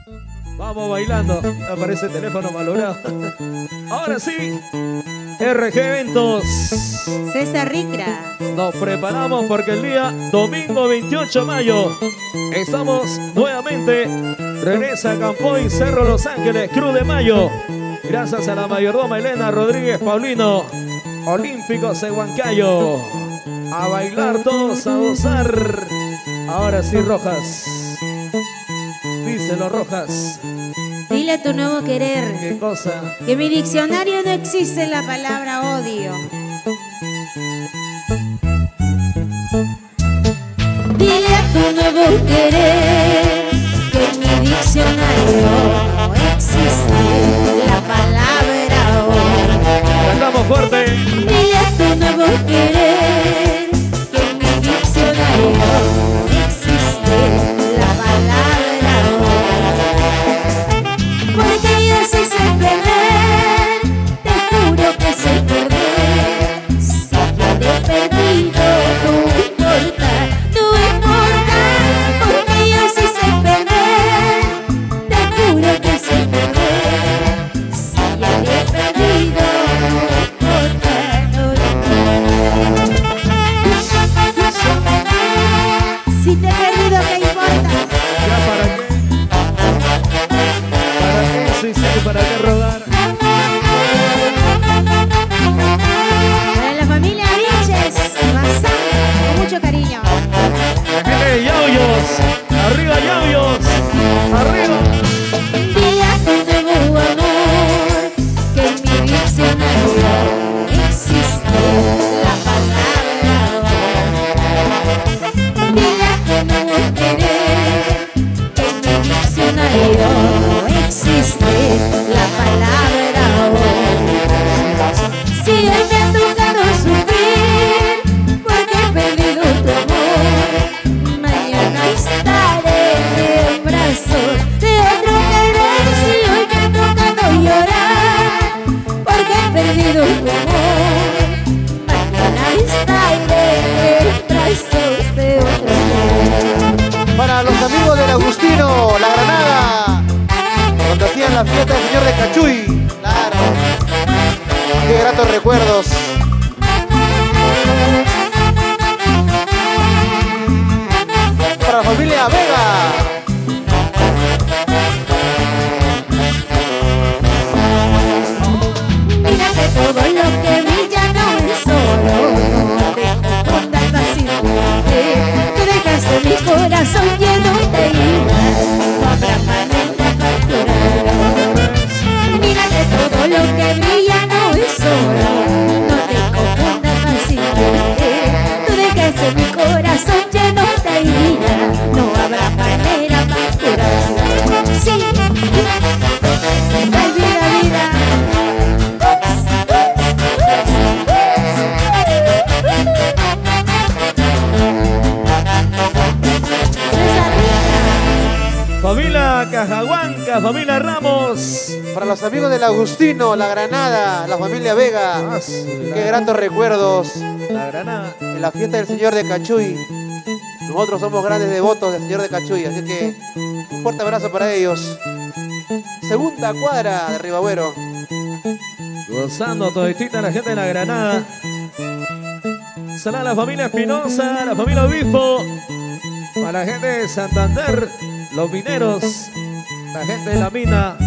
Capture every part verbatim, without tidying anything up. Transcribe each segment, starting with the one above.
Vamos bailando. Aparece el teléfono valorado. Ahora sí. R G Eventos. César Ricra. Nos preparamos porque el día domingo veintiocho de mayo estamos nuevamente. Regresa Campoy, Cerro Los Ángeles, Cruz de Mayo. Gracias a la mayordoma Elena Rodríguez Paulino. Olímpicos de Huancayo. A bailar todos, a gozar. Ahora sí, Rojas. Díselo, Rojas. Dile a tu nuevo querer. ¿Qué cosa? Que en mi diccionario no existe la palabra odio. Dile a tu nuevo querer que en mi diccionario no existe la palabra odio. Cantamos fuerte. Dile a tu nuevo querer que en mi diccionario no existe la palabra odio. Porque yo sí sé perder, te juro que sé perder. Si yo he perdido, no importa, no importa. Porque yo sí sé perder, te juro que sé perder. Si yo he perdido, no importa, no importa. Si te he perdido, ¿qué importa? ¿Ya para qué? ¿Para qué? Sí, sí, ¿para qué rodar? Para la familia Vilches, Mazán, con mucho cariño. La gente de Yauyos. Arriba, Yauyos. Arriba. Dile a tu nuevo amor que en mi diccionario existe la palabra amor. Dile a tu nuevo querer que en mi diccionario existe la palabra amor. Si hoy me ha tocado sufrir porque he perdido tu amor, mañana estaré en brazos de otro querer. Si hoy me ha tocado llorar porque he perdido tu amor, mañana estaré en brazos de otro querer. Para los amigos del Agustino, La Granada, donde hacían la fiesta del señor de Cachuy. Claro, qué gratos recuerdos. Para la familia Vega. Mira que todo lo que brilla no es oro, no te confundas fácilmente. Tú dejaste mi corazón lleno de ira, no habrá manera para curar. Mira que todo lo que brilla no es oro, no te confundas fácilmente. Tú dejaste mi corazón lleno de ira, no habrá manera para curar. Sí, ay vida, vida. Familia Cajahuanca, familia Ramos. Para los amigos del Agustino, La Granada, la familia Vega. Ah, Qué gratos recuerdos La Granada. en la fiesta del señor de Cachuy. Nosotros somos grandes devotos del señor de Cachuy, así que un fuerte abrazo para ellos. Segunda cuadra de Ribagüero. Gozando toditita la gente de La Granada. Saludos a la familia Espinosa, la familia Obispo. Para la gente de Santander, los mineros, la gente de la mina.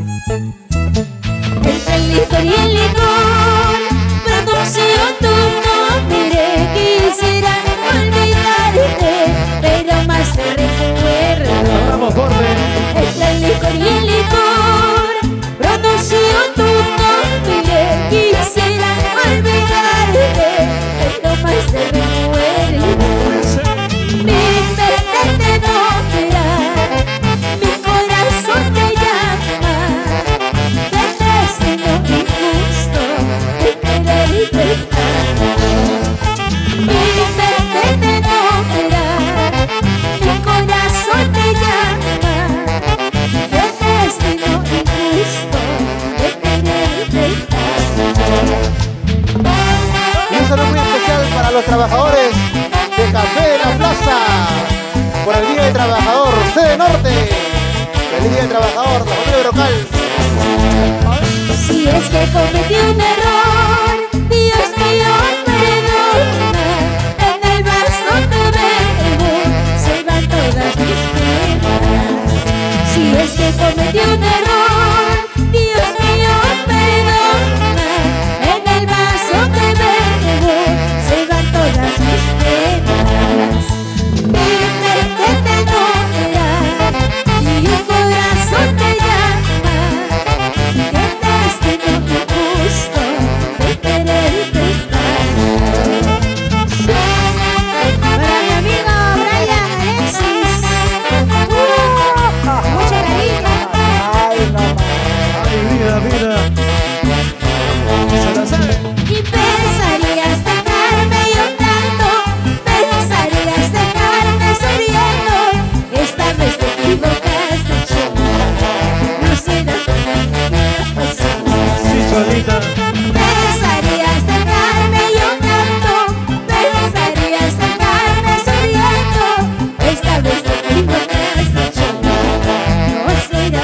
Entre el licor y el licor pronunció tu nombre. Quisiera olvidarte, pero más te recuerdo. Vamos fuerte. Entre el licor y el licor pronunció tu nombre. Quisiera olvidarte, pero más te recuerdo. Mi mente te nombra, mi corazón te llama. Qué destino injusto de quererte tanto. Mi mente te nombra, mi corazón te llama. Qué destino injusto de quererte tanto. Y un saludo muy especial para los trabajadores de Café de la Plaza por el Día del Trabajador, sede norte. Feliz Día del trabajador, la familia Brocal. Si es que cometí un error, Dios mío, perdona. En el vaso que bebo se van todas mis penas. Si es que cometí un error, Dios mío, perdona. En el vaso que bebo se van todas mis penas. Dime que te dolerá y un corazón te llama. Que te destino injusto de quererte tanto. Para mi amigo Brian Alexis. Uh, mucha cariño. Ay, no. Ay, vida, vida. Se la sabe. Y pensarías dejarme llorando, pensarías dejarme sonriendo. Esta vez te equivocaste, chica. No será Sí, Cholita. pensarías dejarme llorando, pensarías dejarme sonriendo. Esta vez te equivocaste, chica. No será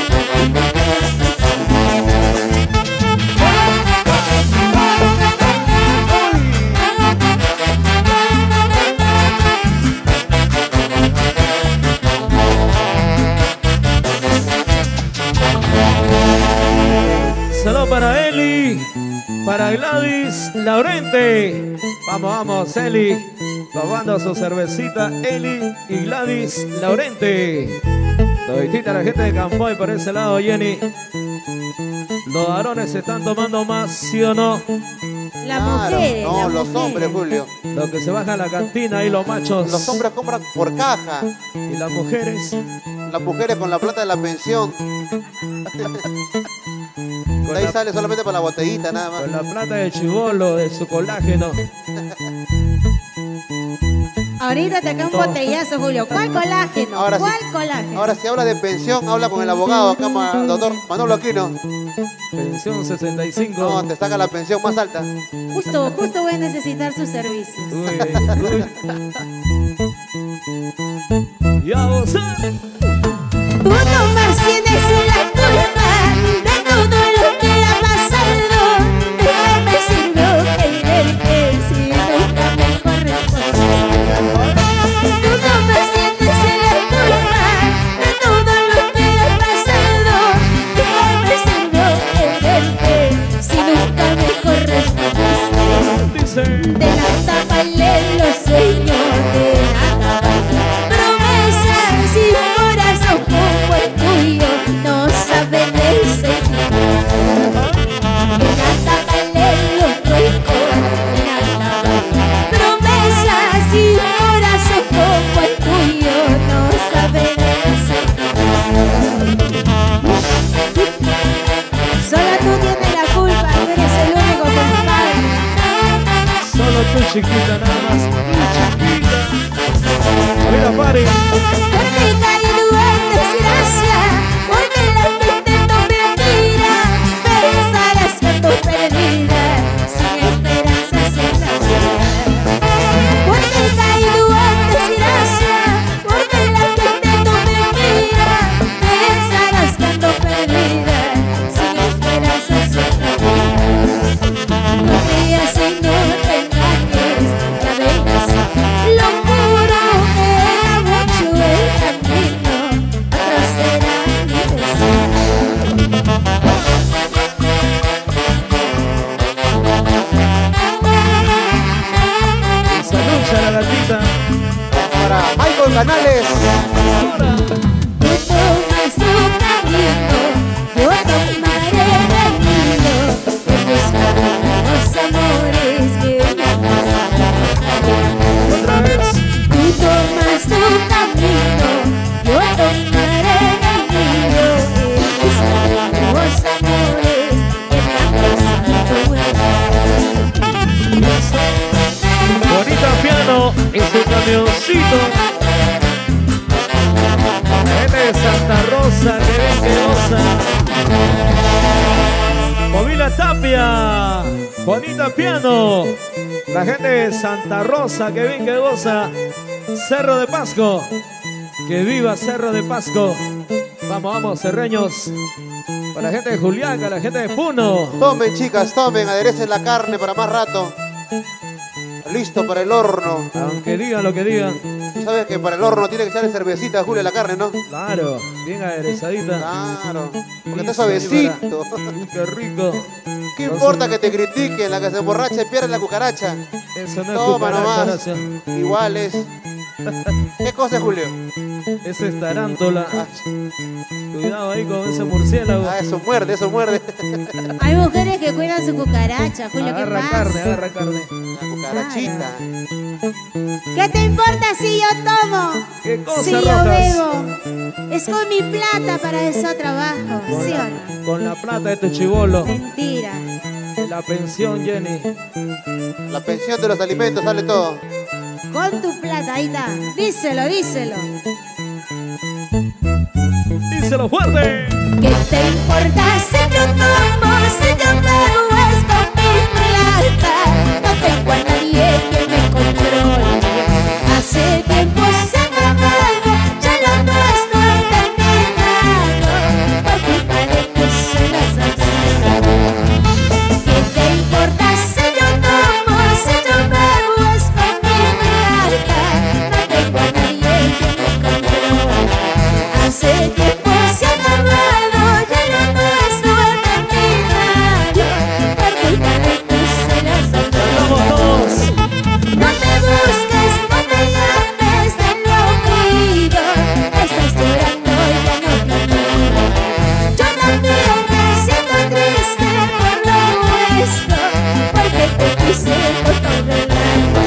Saludos para Eli, para Gladys Laurente. Vamos, vamos, Eli. Tomando su cervecita, Eli y Gladys Laurente. Toditita la gente de Campoy por ese lado, Jenny. Los varones se están tomando más, ¿sí o no? la Claro, mujer. no, la los mujer. hombres, Julio. Los que se bajan la cantina y los machos. Los hombres compran por caja. Y las mujeres. Las mujeres con la plata de la pensión. Con De ahí la, sale solamente para la botellita, nada más. con la plata de chivolo, de su colágeno. Ahorita te acá un botellazo, Julio. ¿Cuál colágeno? Ahora sí. ¿Cuál colágeno? Ahora, si hablas de pensión, habla con el abogado acá, ma- doctor Manolo Aquino. Pensión sesenta y cinco. No, te saca la pensión más alta. Justo, justo voy a necesitar sus servicios. Uy, uy. Ya vos. Tú no más tienes la culpa de todo lo que ha pasado. ¿De qué me sirvió quererte si nunca me correspondió? Tú no más tienes la culpa de todo lo que ha pasado. ¿De qué me sirvió quererte si nunca me correspondiste? Dice. De nada valen los sueños, de nada valen promesas y un corazón como el tuyo no saben el sentimiento. De nada valen los ricos, de nada valen promesas y un corazón como el tuyo no saben el sentimiento. Solo tú tienes la culpa, tú eres el único culpable. Solo tú, chiquita, nada más. Tú, chiquita. Mira, pare. Porque caído en desgracia, porque la gente no me mira. Pensarás que ando perdida, sin esperanzas en la vida. Porque caído en desgracia, porque la gente no me mira. Pensarás que ando perdida, sin esperanzas en la vida. No rías y no te engañes, ya verás. Lo juro que era mucho el camino, otro será mi destino. Salud a la gatita. Para Michael Canales. Ahora. Tú tomas tu camino, yo tomaré el mío, en busca de los amores que me pasan. Otra vez. Tú tomas tu camino, yo tomaré el mío, en busca de los amores que me han pasado. Bonita piano en su camioncito. Él es Santa Rosa, que ven que goza. Movila Tapia, Bonita piano. La gente de Santa Rosa, que ven que goza. Cerro de Pasco, que viva Cerro de Pasco. Vamos, vamos, serreños. Para la gente de Juliaca, la gente de Puno. Tomen, chicas, tomen, aderecen la carne para más rato. Listo para el horno. Aunque digan lo que digan. Tú sabes que para el horno tiene que echarle cervecita, Julia, la carne, ¿no? Claro, bien aderezadita. Claro, porque está Listo, suavecito. Qué rico. ¿Qué importa que te critiquen? La que se emborracha pierde la cucaracha. Eso no es Toma cucaracha, nomás. Horacio. Igual es. ¿Qué cosa es, Julio? Esa es tarántula. Ah, Cuidado ahí con ese murciélago. ah, eso muerde, eso muerde. Hay mujeres que cuidan su cucaracha, Julio, ¿qué Agarra pasa? carne, agarra carne. La cucarachita. ¿Qué te importa si yo tomo? ¿Qué cosa, si yo Rojas? bebo. Es con mi plata para eso trabajo, Con ¿sí o la, no? con la plata de este chivolo. Mentira. La pensión, Jenny. La pensión de los alimentos, sale todo. Con tu plata, ahí está. Díselo, díselo. ¡Díselo fuerte! ¿Qué te importa si yo tomo, si yo bebo? Es con mi plata. No tengo a nadie que me controle. Hace tiempo se ha acabado, ya lo nuestro ha terminado. Por culpa de tus celos ansiosos. ¿Qué te importa si yo tomo, si yo bebo? Es con mi plata. No tengo a nadie que me controle. Hace tiempo se ha acabado, ya lo nuestro ha terminado. Por culpa de tus celos ¡Vamos ansiosos. todos! No me busques, no me llames de lo oído. Estás llorando y ya no te miro. Yo también me siento triste por lo nuestro, porque te quise con todo el alma.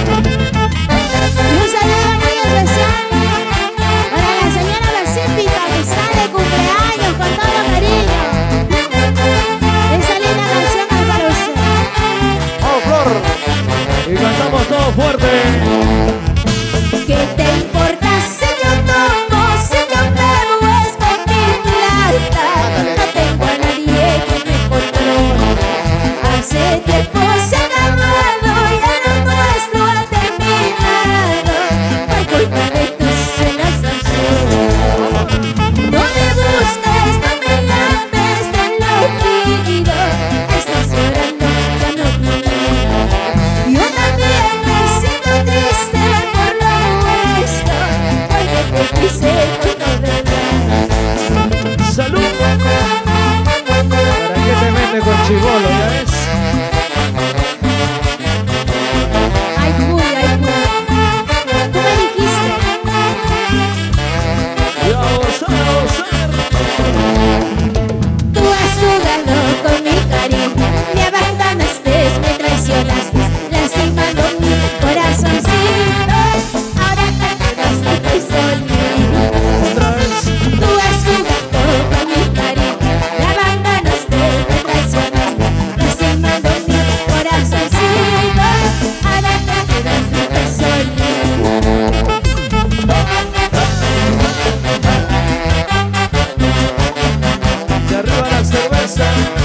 Y un saludo muy especial para la señora Pacífica que está de cumpleaños con todo cariño. Esa linda canción es para usted. ¡Oh, Flor! Y cantamos todos fuerte. ¿Qué te importa si yo tomo, si yo bebo? Es con mi plata. No tengo a nadie que me controle. Hace tiempo se ha acabado, ya lo nuestro ha terminado. Por culpa de tus celos ansiosos. No me busques, no me llames de lo oído. Estás llorando, ya no te miro. Yo también me siento triste por lo nuestro, porque te quise con todo el alma. ¡Salud! ¿Para qué te metes con chivolo, ya ves? Ay, Julio, ay, Julio. Tú me dijiste. Y a gozar, a gozar. Tú has jugado con mi cariño, me abandonaste, me traicionaste, lastimando mi corazoncito. Ahora te quedaste tú solito. Otra vez. Tú has jugado con mi cariño, me abandonaste, me traicionaste, lastimando mi corazoncito. Ahora te quedaste tú solito. De arriba la cerveza.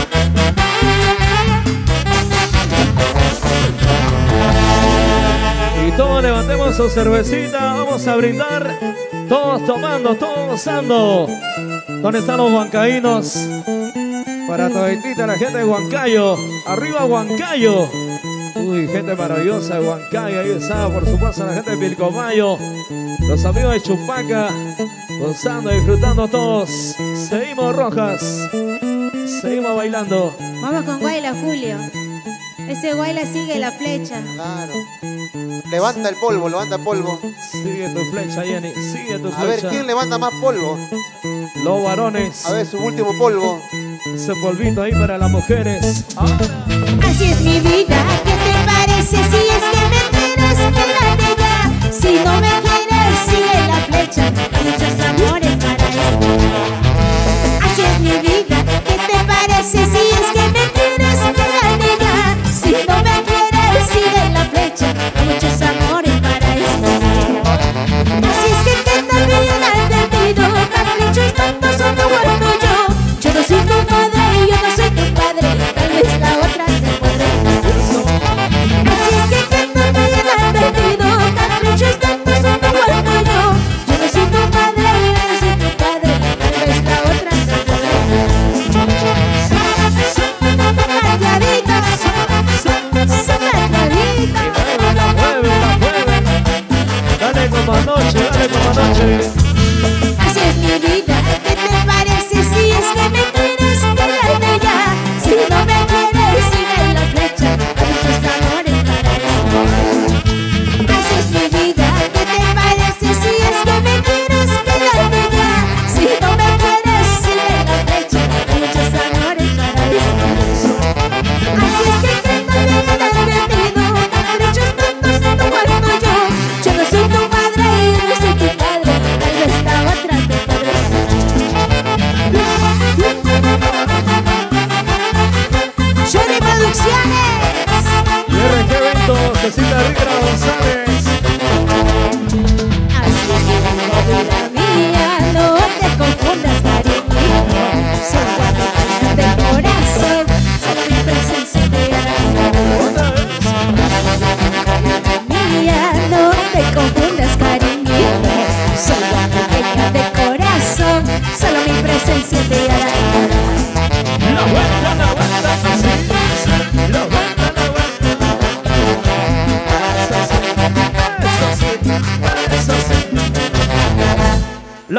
Y todos levantemos su cervecita. Vamos a brindar. Todos tomando, todos gozando. ¿Dónde están los huancaínos? Para toditita la gente de Huancayo. Arriba Huancayo. Uy, gente maravillosa de Huancayo. Ahí está, por supuesto, la gente de Pilcomayo. Los amigos de Chupaca. Gozando, disfrutando todos. Seguimos, Rojas. Seguimos bailando. Vamos con Guayla, Julio. Ese Guayla sigue la flecha. Claro. Levanta el polvo, levanta polvo. Sigue tu flecha, Jenny. Sigue tu A ver, flecha. ¿quién levanta más polvo? Los varones. A ver, su último polvo. Ese polvito ahí para las mujeres. Ahora. Así es mi vida, ¿qué te parece? Si es que me quieres, quédate ya. Si no me quieres, sigue la flecha. Muchos amores para esto. Así es mi vida, ¿qué te parece? Si es que me quieres, quédate ya. Si no me quieres, sigue la flecha. Muchos amores para esto. Así es que te también al debido. Caprichos tantos son tu vuelto yo. Yo no soy tu madre y yo no soy tu padre. Tal vez la otra te podré. Así es que te también al debido. Caprichos tantos son tu vuelto yo. Yo no soy tu madre y yo no soy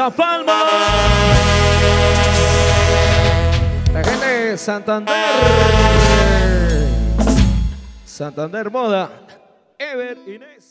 Las Palmas. La gente de Santander. Santander Moda. Ever Inés.